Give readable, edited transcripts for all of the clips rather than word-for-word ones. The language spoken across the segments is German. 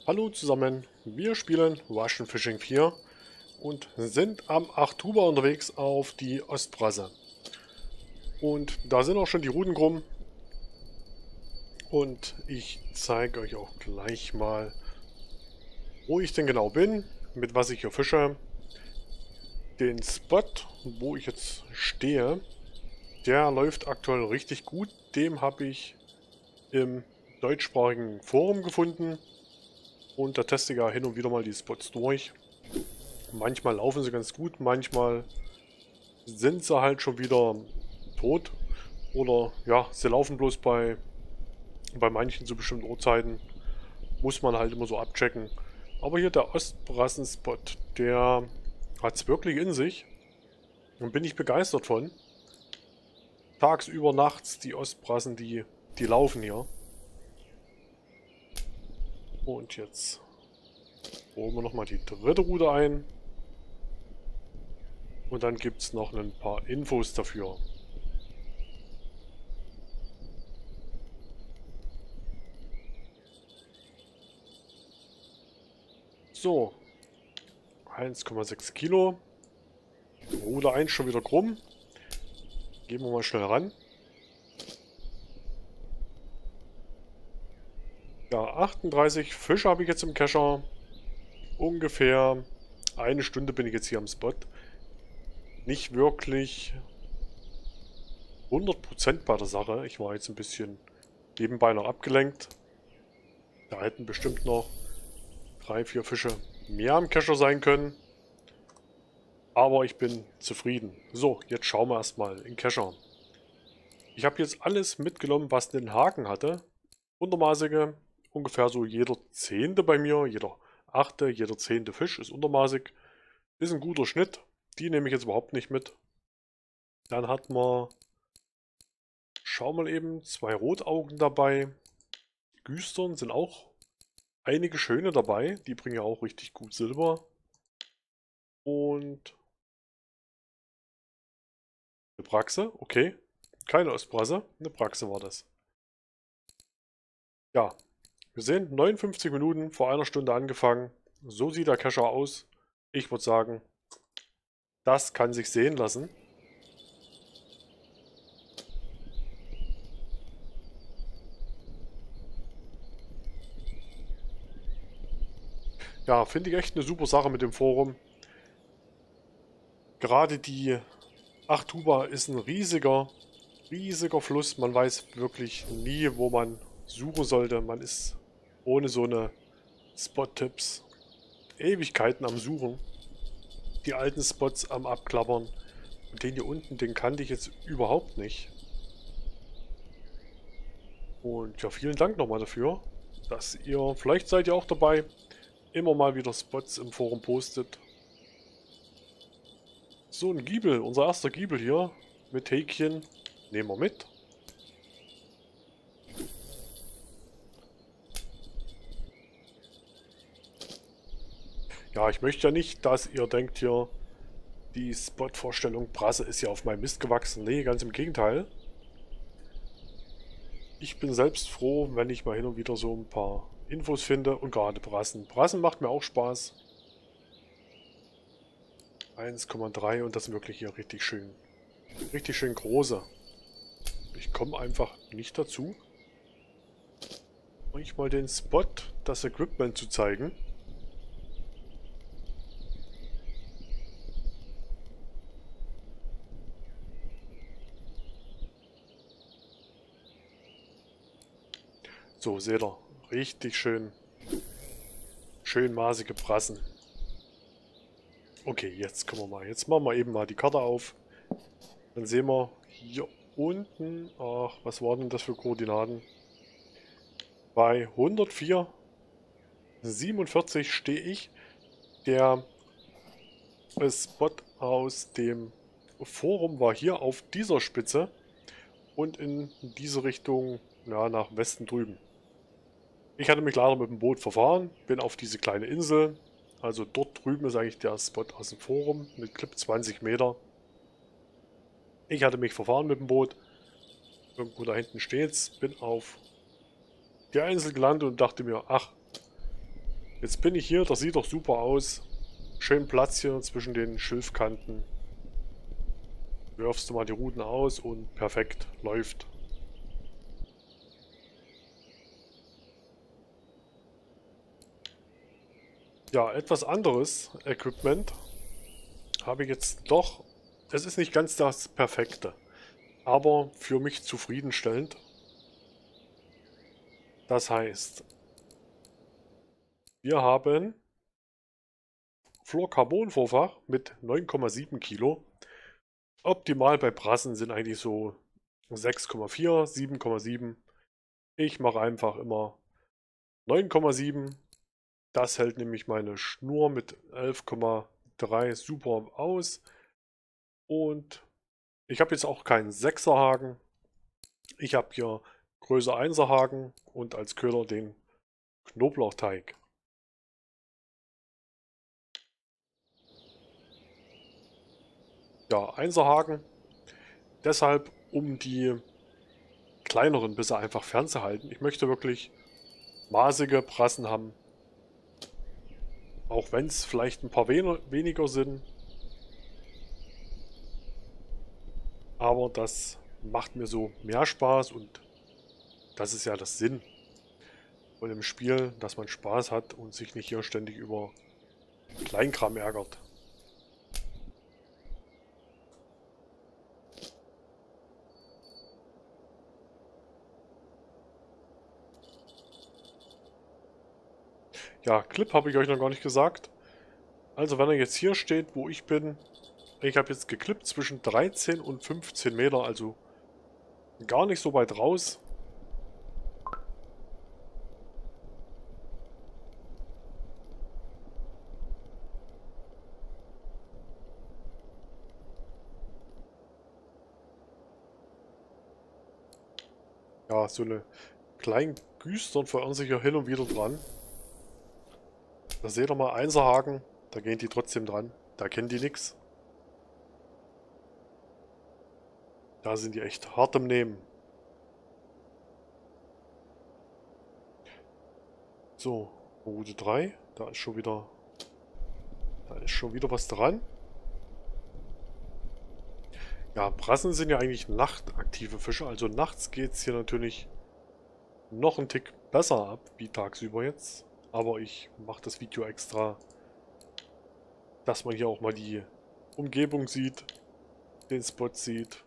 Hallo zusammen, wir spielen Russian Fishing 4 und sind am Achtuber unterwegs auf die Ostbrasse. Und da sind auch schon die Routen krumm und ich zeige euch auch gleich mal, wo ich denn genau bin, mit was ich hier fische. Den Spot, wo ich jetzt stehe, der läuft aktuell richtig gut. Den habe ich im deutschsprachigen Forum gefunden und da teste ich ja hin und wieder mal die Spots durch. Manchmal laufen sie ganz gut, manchmal sind sie halt schon wieder tot. Oder ja, sie laufen bloß bei manchen zu bestimmten Uhrzeiten. Muss man halt immer so abchecken. Aber hier der Ostbrassenspot, der hat es wirklich in sich. Und bin ich begeistert von. Tagsüber, nachts, die Ostbrassen, die laufen hier. Und jetzt holen wir nochmal die dritte Route ein. Und dann gibt es noch ein paar Infos dafür. So, 1,6 Kilo. Route 1 schon wieder krumm. Gehen wir mal schnell ran. Ja, 38 Fische habe ich jetzt im Kescher. Ungefähr eine Stunde bin ich jetzt hier am Spot. Nicht wirklich 100% bei der Sache. Ich war jetzt ein bisschen nebenbei noch abgelenkt. Da hätten bestimmt noch 3, 4 Fische mehr am Kescher sein können. Aber ich bin zufrieden. So, jetzt schauen wir erstmal in den Kescher. Ich habe jetzt alles mitgenommen, was einen Haken hatte. Untermaßige, ungefähr so jeder 10. bei mir, jeder 8., jeder 10. Fisch ist untermaßig. Ist ein guter Schnitt. Die nehme ich jetzt überhaupt nicht mit. Dann hat man, schau mal eben, 2 Rotaugen dabei. Güstern sind auch einige schöne dabei. Die bringen ja auch richtig gut Silber. Und eine Braxe, okay. Keine Ostbrasse, eine Braxe war das. Ja, wir sehen 59 Minuten vor einer Stunde angefangen. So sieht der Kescher aus. Ich würde sagen, das kann sich sehen lassen. Ja, finde ich echt eine super Sache mit dem Forum. Gerade die Achtuber ist ein riesiger Fluss. Man weiß wirklich nie, wo man suchen sollte. Man ist ohne so eine Spot-Tipps Ewigkeiten am Suchen. Die alten Spots am Abklappern. Und den hier unten, den kannte ich jetzt überhaupt nicht. Und ja, vielen Dank nochmal dafür, dass ihr, vielleicht seid ihr auch dabei, immer mal wieder Spots im Forum postet. So, ein Giebel, unser erster Giebel hier mit Häkchen, nehmen wir mit. Ja, ich möchte ja nicht, dass ihr denkt hier, die Spot-Vorstellung Brasse ist ja auf meinem Mist gewachsen. Nee, ganz im Gegenteil. Ich bin selbst froh, wenn ich mal hin und wieder so ein paar Infos finde und gerade Brassen. Brassen macht mir auch Spaß. 1,3 und das sind wirklich hier richtig schön große. Ich komme einfach nicht dazu, euch mal den Spot, das Equipment zu zeigen. So, seht ihr, richtig schön maßige Brassen. Okay, jetzt können wir mal, jetzt machen wir eben mal die Karte auf. Dann sehen wir hier unten, ach, was waren denn das für Koordinaten? Bei 104,47 stehe ich. Der Spot aus dem Forum war hier auf dieser Spitze und in diese Richtung, ja, nach Westen drüben. Ich hatte mich leider mit dem Boot verfahren, bin auf diese kleine Insel. Also dort drüben ist eigentlich der Spot aus dem Forum mit Clip 20 Meter. Ich hatte mich verfahren mit dem Boot. Irgendwo da hinten steht's. Bin auf der Insel gelandet und dachte mir, ach, Jetzt bin ich hier, das sieht doch super aus. Schön Platz hier zwischen den Schilfkanten. Wirfst du mal die Ruten aus und perfekt, läuft. Ja, etwas anderes Equipment habe ich jetzt doch. Es ist nicht ganz das Perfekte, aber für mich zufriedenstellend. Das heißt, wir haben Fluorcarbon-Vorfach mit 9,7 Kilo. Optimal bei Brassen sind eigentlich so 6,4, 7,7. Ich mache einfach immer 9,7. Das hält nämlich meine Schnur mit 11,3 super aus. Und ich habe jetzt auch keinen 6er Haken. Ich habe hier Größe 1er Haken und als Köder den Knoblauchteig. Ja, 1er Haken. Deshalb, um die kleineren Bisse einfach fernzuhalten. Ich möchte wirklich maßige Brassen haben. Auch wenn es vielleicht ein paar weniger sind. Aber das macht mir so mehr Spaß und das ist ja das Sinn von dem Spiel, dass man Spaß hat und sich nicht hier ständig über Kleinkram ärgert. Ja, Clip habe ich euch noch gar nicht gesagt. Also wenn er jetzt hier steht, wo ich bin, ich habe jetzt geklippt zwischen 13 und 15 Meter, also gar nicht so weit raus. Ja, so eine kleinen Güstern verirren sich ja hin und wieder dran. Da seht ihr mal, Einserhaken, da gehen die trotzdem dran. Da kennen die nichts. Da sind die echt hart im Nehmen. So, Route 3, da ist schon wieder was dran. Ja, Brassen sind ja eigentlich nachtaktive Fische, also nachts geht es hier natürlich noch einen Tick besser ab, wie tagsüber jetzt. Aber ich mache das Video extra, dass man hier auch mal die Umgebung sieht, den Spot sieht.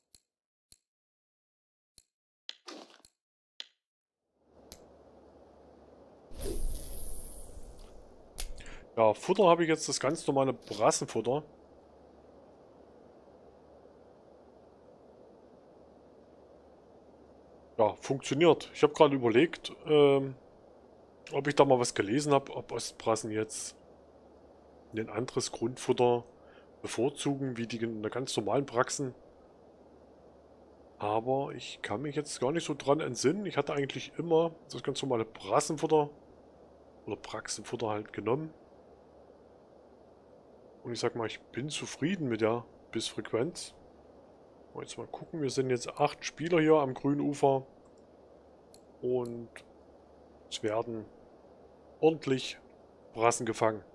Ja, Futter habe ich jetzt das ganz normale Brassenfutter. Ja, funktioniert. Ich habe gerade überlegt, ob ich da mal was gelesen habe, ob Ostbrassen jetzt ein anderes Grundfutter bevorzugen, wie die in der ganz normalen Praxen. Aber ich kann mich jetzt gar nicht so dran entsinnen. Ich hatte eigentlich immer das ganz normale Brassenfutter oder Praxenfutter halt genommen. Und ich sag mal, ich bin zufrieden mit der Bissfrequenz. Jetzt mal gucken, wir sind jetzt 8 Spieler hier am grünen Ufer. Und es werden ordentlich Brassen gefangen.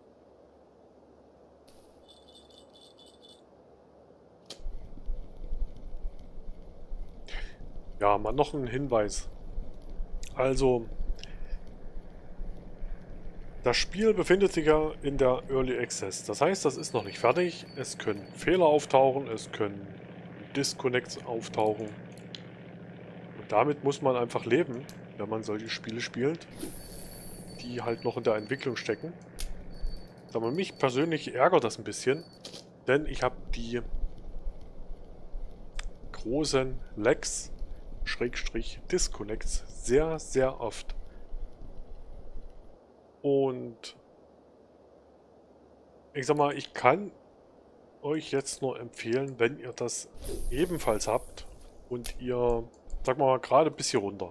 Ja, mal noch ein Hinweis. Also, das Spiel befindet sich ja in der Early Access. Das heißt, das ist noch nicht fertig. Es können Fehler auftauchen, es können Disconnects auftauchen. Und damit muss man einfach leben, wenn man solche Spiele spielt, die halt noch in der Entwicklung stecken. Aber mich persönlich ärgert das ein bisschen, denn ich habe die großen Lags, Schrägstrich Disconnects, sehr, sehr oft. Und ich sag mal, ich kann euch jetzt nur empfehlen, wenn ihr das ebenfalls habt und ihr, sag mal, gerade bis hier runter.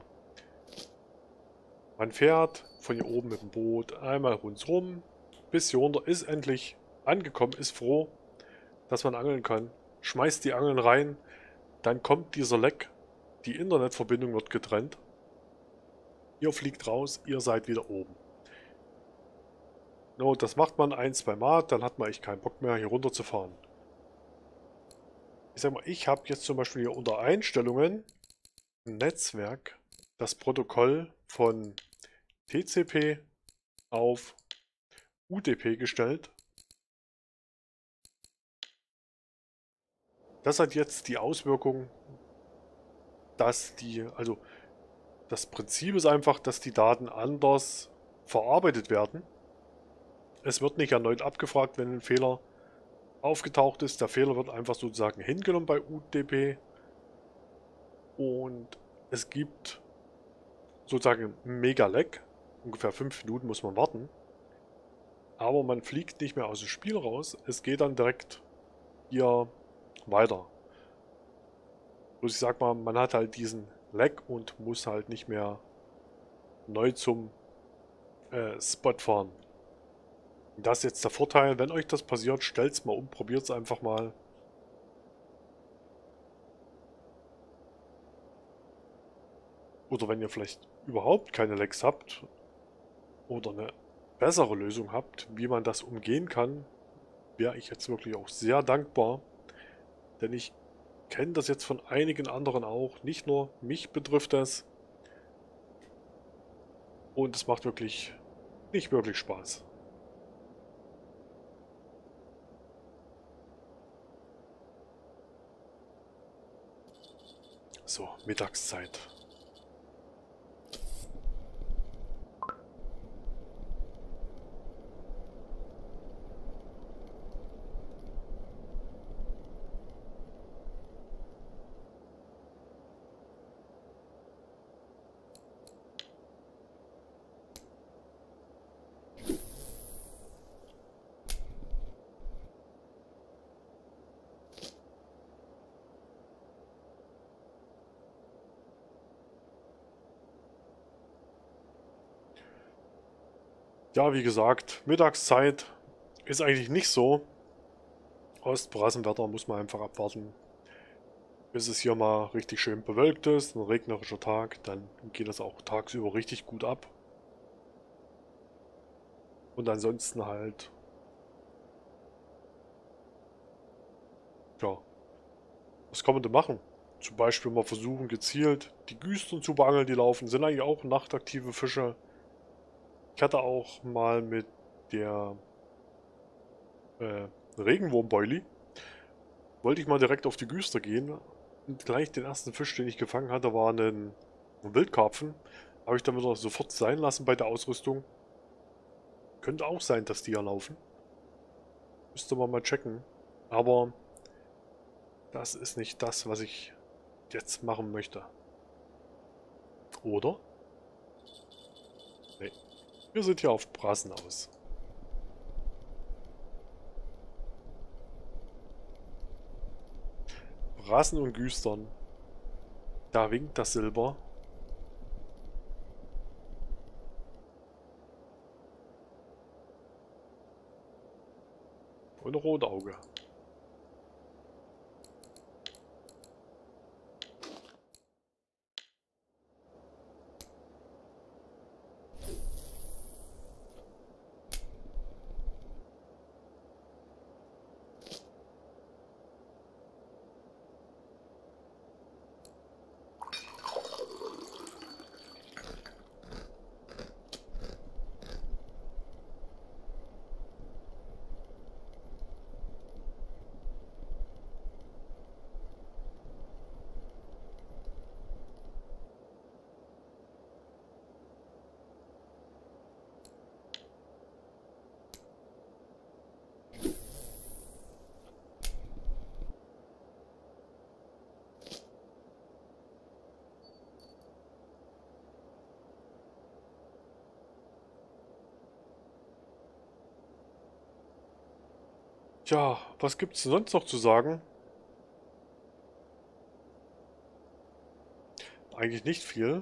Man fährt von hier oben mit dem Boot einmal rundherum, bis hier runter, ist endlich angekommen, ist froh, dass man angeln kann. Schmeißt die Angeln rein, dann kommt dieser Leck, die Internetverbindung wird getrennt. Ihr fliegt raus, ihr seid wieder oben. No, das macht man ein, zwei Mal, dann hat man echt keinen Bock mehr, hier runterzufahren. Ich sag mal, ich habe jetzt zum Beispiel hier unter Einstellungen Netzwerk das Protokoll von TCP auf UDP gestellt. Das hat jetzt die Auswirkung, dass also das Prinzip ist einfach, dass die Daten anders verarbeitet werden. Es wird nicht erneut abgefragt, wenn ein Fehler aufgetaucht ist. Der Fehler wird einfach sozusagen hingenommen bei UDP und es gibt sozusagen ein Mega-Lag. Ungefähr 5 Minuten muss man warten. Aber man fliegt nicht mehr aus dem Spiel raus. Es geht dann direkt hier weiter. Bloß ich sag mal, man hat halt diesen Lag und muss halt nicht mehr neu zum Spot fahren. Das ist jetzt der Vorteil. Wenn euch das passiert, stellt es mal um, probiert es einfach mal. Oder wenn ihr vielleicht überhaupt keine Lags habt oder eine bessere Lösung habt, wie man das umgehen kann, wäre ich jetzt wirklich auch sehr dankbar. Denn ich kenne das jetzt von einigen anderen auch. Nicht nur mich betrifft das. Und es macht wirklich nicht wirklich Spaß. So, Mittagszeit. Ja, wie gesagt, Mittagszeit ist eigentlich nicht so. Ostbrassenwetter muss man einfach abwarten, bis es hier mal richtig schön bewölkt ist, ein regnerischer Tag, dann geht das auch tagsüber richtig gut ab. Und ansonsten halt, ja, was kann man denn machen? Zum Beispiel mal versuchen, gezielt die Güstern zu beangeln, die laufen, sind eigentlich auch nachtaktive Fische. Ich hatte auch mal mit der Regenwurmboilie, wollte ich mal direkt auf die Güster gehen. Und gleich den ersten Fisch, den ich gefangen hatte, war ein Wildkarpfen. Habe ich dann wieder sofort sein lassen bei der Ausrüstung. Könnte auch sein, dass die hier laufen. Müsste man mal checken. Aber das ist nicht das, was ich jetzt machen möchte. Oder? Nee. Wir sind hier auf Brassen aus. Brassen und Güstern. Da winkt das Silber. Und Rotauge. Tja, was gibt's denn sonst noch zu sagen? Eigentlich nicht viel.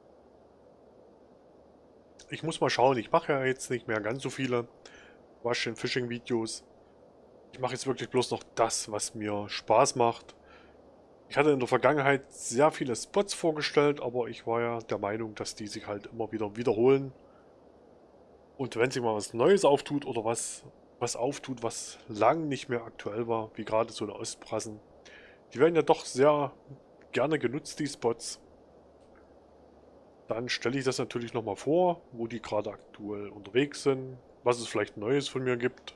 Ich muss mal schauen, ich mache ja jetzt nicht mehr ganz so viele Russian-Fishing-Videos. Ich mache jetzt wirklich bloß noch das, was mir Spaß macht. Ich hatte in der Vergangenheit sehr viele Spots vorgestellt, aber ich war ja der Meinung, dass die sich halt immer wieder wiederholen. Und wenn sich mal was Neues auftut oder was auftut, was lang nicht mehr aktuell war, wie gerade so eine Ostbrassen, die werden ja doch sehr gerne genutzt, die Spots. Dann stelle ich das natürlich nochmal vor, wo die gerade aktuell unterwegs sind, was es vielleicht Neues von mir gibt.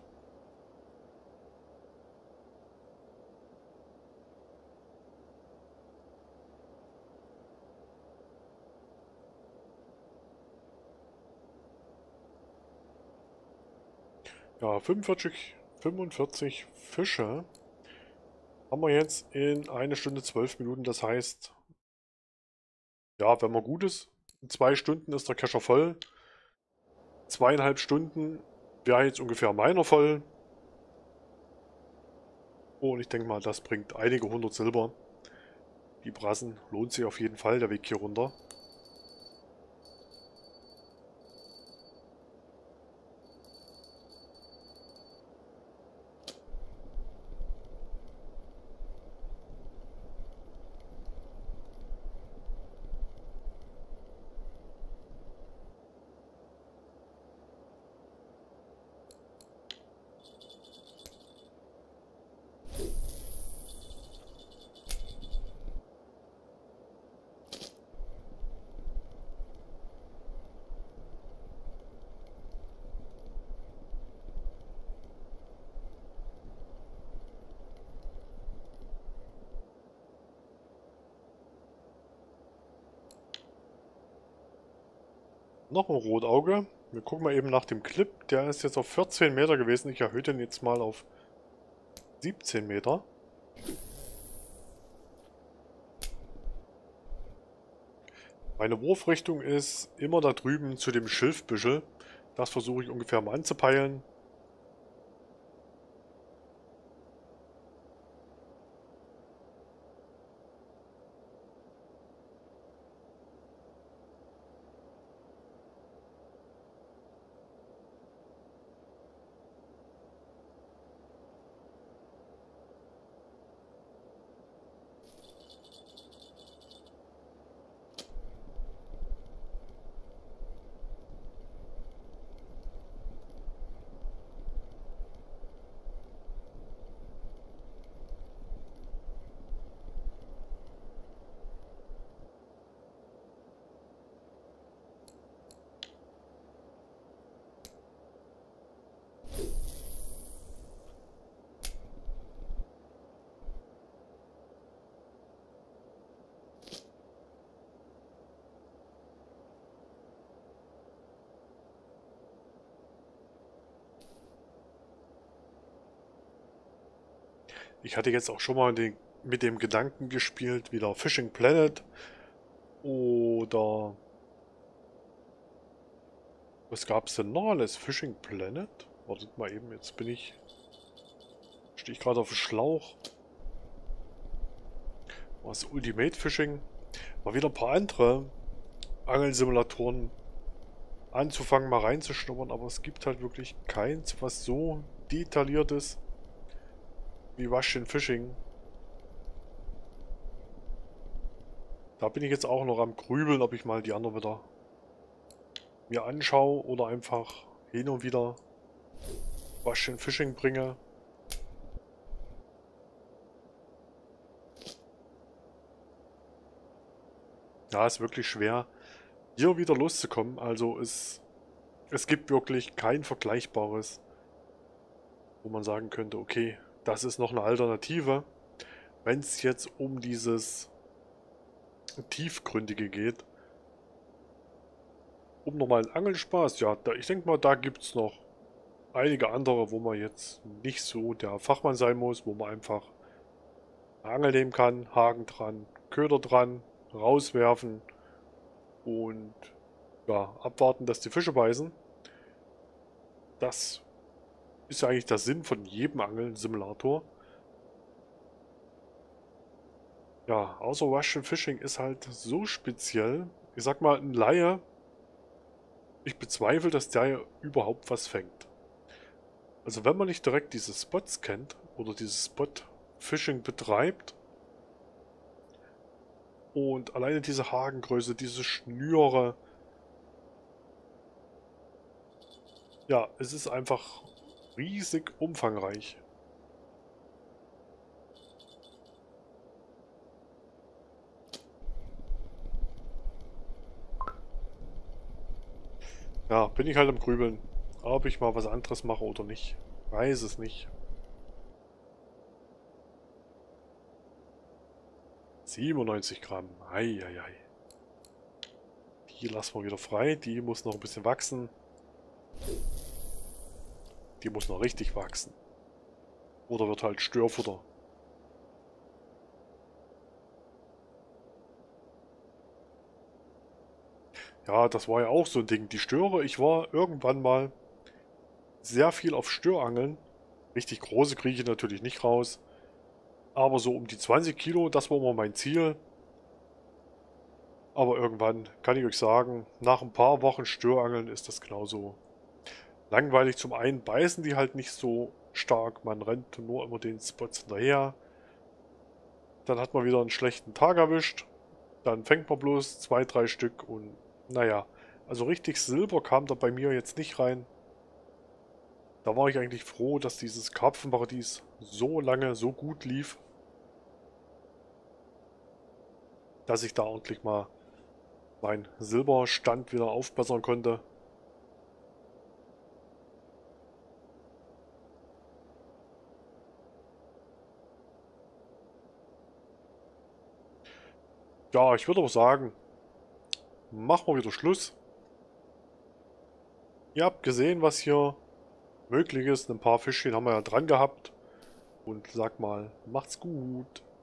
Ja, 45 Fische haben wir jetzt in 1 Stunde 12 Minuten. Das heißt, ja, wenn man gut ist, in 2 Stunden ist der Kescher voll. 2,5 Stunden wäre jetzt ungefähr meiner voll. Und ich denke mal, das bringt einige 100 Silber. Die Brassen lohnt sich auf jeden Fall, der Weg hier runter. Noch ein Rotauge. Wir gucken mal eben nach dem Clip. Der ist jetzt auf 14 Meter gewesen. Ich erhöhe den jetzt mal auf 17 Meter. Meine Wurfrichtung ist immer da drüben zu dem Schilfbüschel. Das versuche ich ungefähr mal anzupeilen. Ich hatte jetzt auch schon mal mit dem Gedanken gespielt, wieder Fishing Planet oder was gab es denn noch alles? Fishing Planet? Wartet mal eben, jetzt stehe ich gerade auf dem Schlauch. Was Ultimate Fishing? Mal wieder ein paar andere Angelsimulatoren anzufangen, mal reinzuschnuppern, aber es gibt halt wirklich keins, was so detailliert ist wie Russian Fishing. Da bin ich jetzt auch noch am Grübeln, ob ich mal die anderen wieder mir anschaue oder einfach hin und wieder Russian Fishing bringe. Ja, ist wirklich schwer, hier wieder loszukommen. Also es gibt wirklich kein vergleichbares, wo man sagen könnte, okay, das ist noch eine Alternative. Wenn es jetzt um dieses Tiefgründige geht, um normalen Angelspaß, ja, ich denke mal, da gibt es noch einige andere, wo man jetzt nicht so der Fachmann sein muss, wo man einfach eine Angel nehmen kann, Haken dran, Köder dran, rauswerfen und ja, abwarten, dass die Fische beißen. Das ist ja eigentlich der Sinn von jedem Angeln-Simulator. Ja, außer Russian Fishing ist halt so speziell. Ich sag mal, ein Laie, ich bezweifle, dass der ja überhaupt was fängt. Also wenn man nicht direkt diese Spots kennt oder dieses Spot-Fishing betreibt und alleine diese Hakengröße, diese Schnüre, Ja, es ist einfach riesig umfangreich. Ja, bin ich halt am Grübeln. Ob ich mal was anderes mache oder nicht. Weiß es nicht. 97 Gramm. Eieiei. Die lassen wir wieder frei. Die muss noch ein bisschen wachsen. Die muss noch richtig wachsen. Oder wird halt Störfutter. Ja, das war ja auch so ein Ding. Die Störe, ich war irgendwann mal sehr viel auf Störangeln. Richtig große kriege ich natürlich nicht raus. Aber so um die 20 Kilo, das war immer mein Ziel. Aber irgendwann kann ich euch sagen, nach ein paar Wochen Störangeln ist das genauso langweilig. Zum einen beißen die halt nicht so stark. Man rennt nur immer den Spots hinterher. Dann hat man wieder einen schlechten Tag erwischt. Dann fängt man bloß 2, 3 Stück und naja. Also richtig Silber kam da bei mir jetzt nicht rein. Da war ich eigentlich froh, dass dieses Karpfenparadies so lange so gut lief, dass ich da ordentlich mal meinen Silberstand wieder aufbessern konnte. Ja, ich würde aber sagen, machen wir wieder Schluss. Ihr habt gesehen, was hier möglich ist. Ein paar Fischchen haben wir ja dran gehabt. Und sag mal, macht's gut.